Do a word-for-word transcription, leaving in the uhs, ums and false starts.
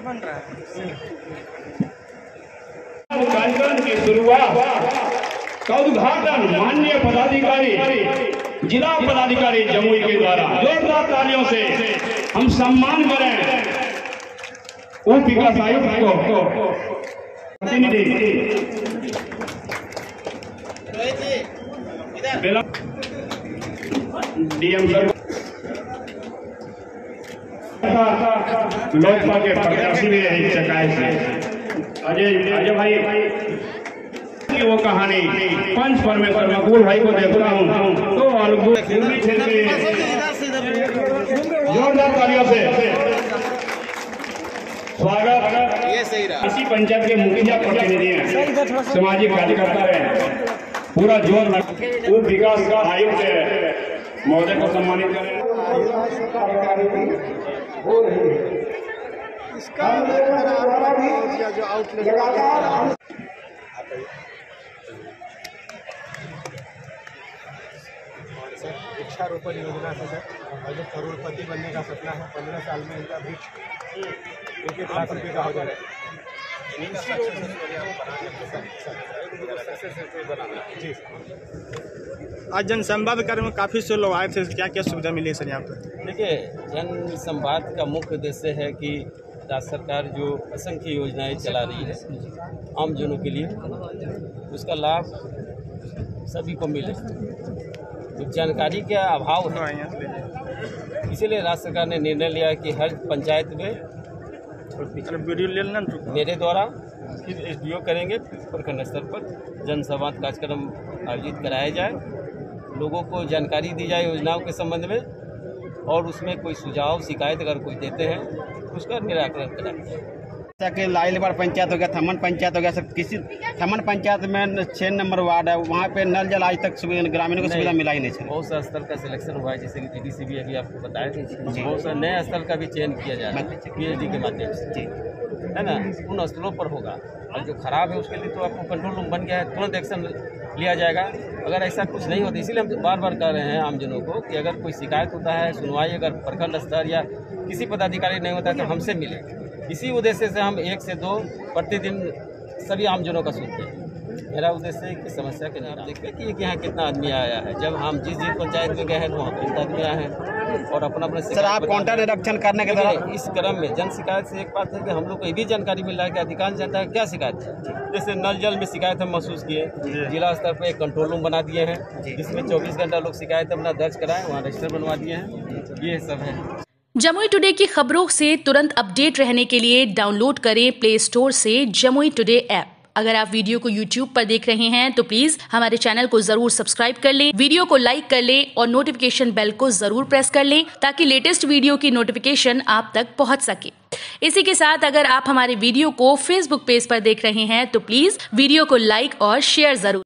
बन रहा है। कार्यक्रम की शुरुआत का उद्घाटन माननीय पदाधिकारी जिला पदाधिकारी जमुई के द्वारा जोरदार तालियों से हम सम्मान करें उप विकास आयुक्त को प्रतिनिधि डीएम सर लोजपा के प्रत्याशी भी है चकाई से अजय अजय भाई की वो कहानी पंच परमेश्वर मकबूल भाई को देखता हूँ तो अलगू जोरदार तालियों से स्वागत। ये सही रहा। इसी पंचायत के मुखिया प्रतिनिधि हैं, सामाजिक कार्यकर्ता रहे, पूरा जोर उप विकास का आयुक्त महोदय को सम्मानित करें। जो आउटलेट वृक्षारोपण योजना से सर और जो करोड़पति बनने का सपना है पंद्रह साल में इनका वृक्ष एक एक लाख रुपये का हो जाएगा। जी आज जन संवाद कार्यक्रम में काफ़ी से लोग आए थे, क्या क्या सुविधा मिली है सर यहाँ पर? देखिए, जन संवाद का मुख्य उद्देश्य है कि राज्य सरकार जो असंख्य योजनाएं चला रही है आम जनों के लिए, उसका लाभ सभी को मिले। तो जानकारी का अभाव है, इसीलिए राज्य सरकार ने निर्णय लिया कि हर पंचायत में वीडियो ले लेना मेरे द्वारा फिर एस डी ओ करेंगे, प्रखंड स्तर पर जन संवाद कार्यक्रम आयोजित कराया जाए, लोगों को जानकारी दी जाए योजनाओं के संबंध में, और उसमें कोई सुझाव शिकायत अगर कोई देते हैं उसका निराकरण कराएं। कि लाइलबाड़ पंचायत हो गया, थमन पंचायत हो गया सर, किसी थमन पंचायत में छः नंबर वार्ड है, वहाँ पे नल जल आज तक ग्रामीणों को सुविधा मिला ही नहीं सर। बहुत सा स्तर का सिलेक्शन हुआ है, जैसे कि डी डी सी भी अभी आपको बताया, बहुत सा नए स्तर का भी चयन किया जा रहा है पी एच डी के माध्यम से, है ना, उन स्तरों पर होगा। और जो खराब है उसके लिए तो आपको कंट्रोल रूम बन गया है, तुरंत एक्शन लिया जाएगा अगर ऐसा कुछ नहीं होता। इसीलिए हम बार बार कह रहे हैं आम जनों को कि अगर कोई शिकायत होता है, सुनवाई अगर प्रखंड स्तर या किसी पदाधिकारी नहीं होता है तो हमसे मिले। इसी उद्देश्य से हम एक से दो प्रतिदिन सभी आमजनों का सुनते हैं। मेरा उद्देश्य है कि समस्या के नाम देखते हैं कि यहाँ कितना आदमी आया है। जब हम जिस जिस पंचायत में गए हैं वहाँ पर इतना आदमी आए हैं और अपना अपना सर आप काउंटर निरीक्षण करने के दौरान इस क्रम में जन शिकायत से एक बात है कि हम लोग को ये भी जानकारी मिल रहा है कि अधिकांश जनता का क्या शिकायत है। जैसे नल जल में शिकायत हम महसूस किए, जिला स्तर पर एक कंट्रोल रूम बना दिए हैं जिसमें चौबीस घंटा लोग शिकायत अपना दर्ज कराएं, वहाँ रजिस्टर बनवा दिए हैं। ये सब है। जमुई टुडे की खबरों से तुरंत अपडेट रहने के लिए डाउनलोड करें प्ले स्टोर से जमुई टुडे ऐप। अगर आप वीडियो को यूट्यूब पर देख रहे हैं तो प्लीज हमारे चैनल को जरूर सब्सक्राइब कर लें, वीडियो को लाइक कर लें और नोटिफिकेशन बेल को जरूर प्रेस कर लें ताकि लेटेस्ट वीडियो की नोटिफिकेशन आप तक पहुंच सके। इसी के साथ अगर आप हमारे वीडियो को फेसबुक पेज पर देख रहे हैं तो प्लीज वीडियो को लाइक और शेयर जरूर